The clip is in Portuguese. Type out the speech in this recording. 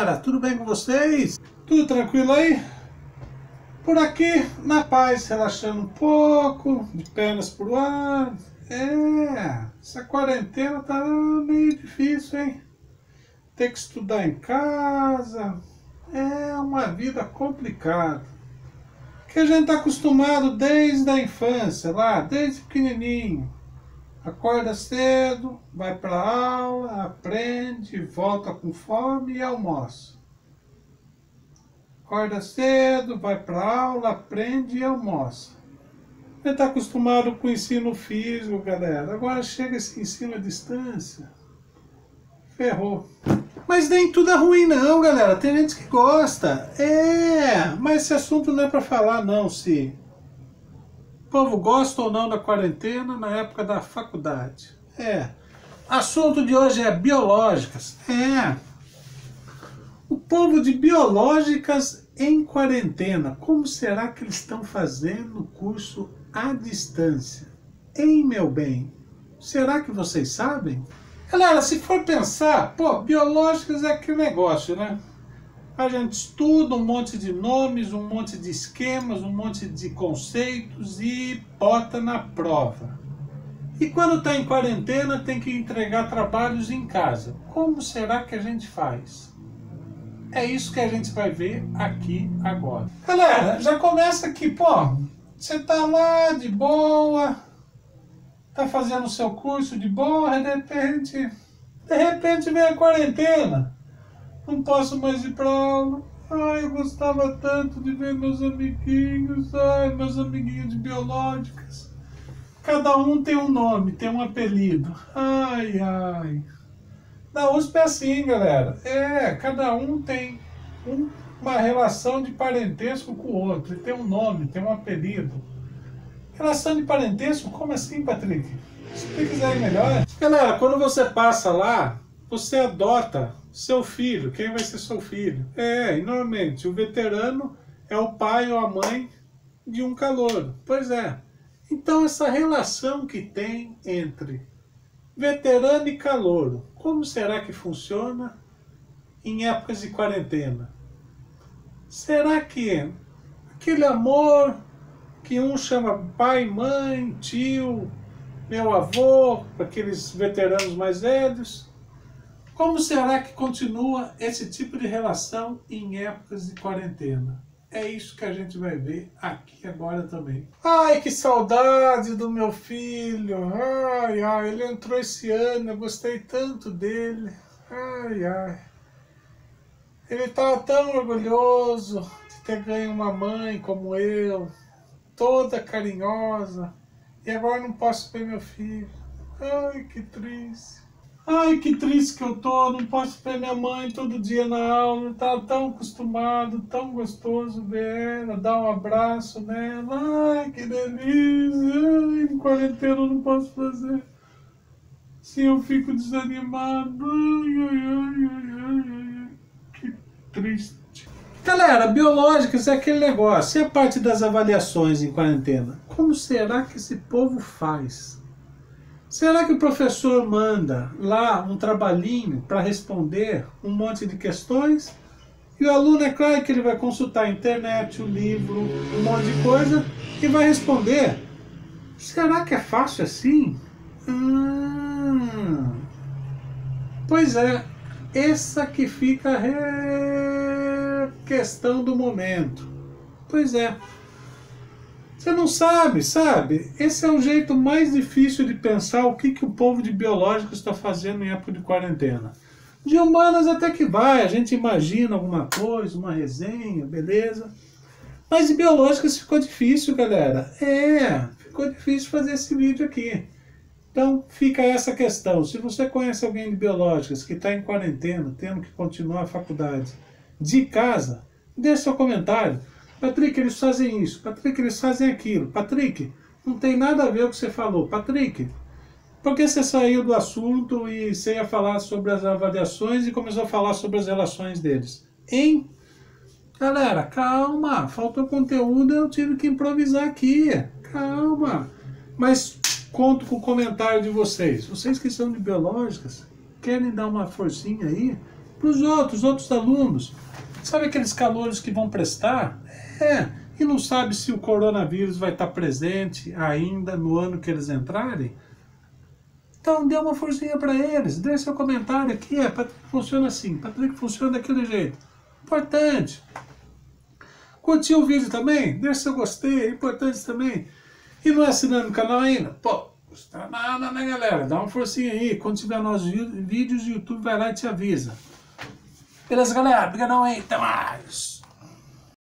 galera, tudo bem com vocês? Tudo tranquilo aí? Por aqui, na paz, relaxando um pouco, de pernas pro ar. Essa quarentena tá meio difícil, hein? Ter que estudar em casa, é uma vida complicada. Que a gente tá acostumado desde a infância, lá, desde pequenininho. Acorda cedo, vai para aula, aprende, volta com fome e almoça. Acorda cedo, vai para aula, aprende e almoça. A gente está acostumado com o ensino físico, galera. Agora chega esse ensino à distância. Ferrou. Mas nem tudo é ruim não, galera. Tem gente que gosta. Mas esse assunto não é para falar não, se o povo gosta ou não da quarentena na época da faculdade. Assunto de hoje é biológicas. O povo de biológicas em quarentena. Como será que eles estão fazendo o curso à distância? Hein, meu bem? Será que vocês sabem? Galera, se for pensar, biológicas é aquele negócio, né? A gente estuda um monte de nomes, um monte de esquemas, um monte de conceitos e bota na prova. E quando está em quarentena tem que entregar trabalhos em casa. Como será que a gente faz? É isso que a gente vai ver aqui agora. Galera, já começa aqui, você tá lá de boa, tá fazendo o seu curso de boa, de repente vem a quarentena. Não posso mais ir para aula. Ai, eu gostava tanto de ver meus amiguinhos. Ai, meus amiguinhos de biológicas. Cada um tem um nome, tem um apelido. Ai, ai. Na USP é assim, galera. Cada um tem uma relação de parentesco com o outro. Tem um nome, tem um apelido. Relação de parentesco? Como assim, Patrick? Explica isso aí melhor. Galera, quando você passa lá, você adota seu filho. Quem vai ser seu filho? E normalmente o veterano é o pai ou a mãe de um calouro. Pois é. Então essa relação que tem entre veterano e calouro, como será que funciona em épocas de quarentena? Será que aquele amor que um chama pai, mãe, tio, meu avô, aqueles veteranos mais velhos, como será que continua esse tipo de relação em épocas de quarentena? É isso que a gente vai ver aqui agora também. Ai, que saudade do meu filho. Ai, ele entrou esse ano, eu gostei tanto dele. Ai. Ele estava tão orgulhoso de ter ganho uma mãe como eu, toda carinhosa. E agora não posso ver meu filho. Ai, que triste. Ai, que triste que eu tô, não posso ver minha mãe todo dia na aula, eu tava tão acostumado, tão gostoso ver ela, dar um abraço nela, ai, que delícia, ai, em quarentena eu não posso fazer, sim, eu fico desanimado, ai, que triste. Galera, biológicas é aquele negócio, e a parte das avaliações em quarentena? Como será que esse povo faz? Será que o professor manda lá um trabalhinho para responder um monte de questões? E o aluno, é claro que ele vai consultar a internet, o livro, um monte de coisa e vai responder. Será que é fácil assim? Pois é, essa que fica a questão do momento. Pois é. Você não sabe? Esse é o jeito mais difícil de pensar o que o povo de biológicos está fazendo em época de quarentena. De humanas até que vai, a gente imagina alguma coisa, uma resenha, beleza. Mas de biológicas ficou difícil, galera. Ficou difícil fazer esse vídeo aqui. Então fica essa questão. Se você conhece alguém de biológicas que está em quarentena, tendo que continuar a faculdade de casa, deixe seu comentário. Patrick, eles fazem isso. Patrick, eles fazem aquilo. Patrick, não tem nada a ver com o que você falou. Patrick, por que você saiu do assunto e você ia falar sobre as avaliações e começou a falar sobre as relações deles? Hein? Galera, calma. Faltou conteúdo, eu tive que improvisar aqui. Calma. Mas conto com o comentário de vocês. Vocês que são de biológicas, querem dar uma forcinha aí? para os outros alunos. Sabe aqueles calouros que vão prestar? E não sabe se o coronavírus vai estar presente ainda no ano que eles entrarem? Então dê uma forcinha para eles, dê seu comentário aqui, Patrick funciona assim, Patrick funciona daquele jeito. Importante. Curtiu o vídeo também? Deixa seu gostei, é importante também. E não é assinando o canal ainda? Pô, custa nada, né, galera? Dá uma forcinha aí. Quando tiver novos vídeos, o YouTube vai lá e te avisa. Beleza, galera? Obrigadão aí. Até mais.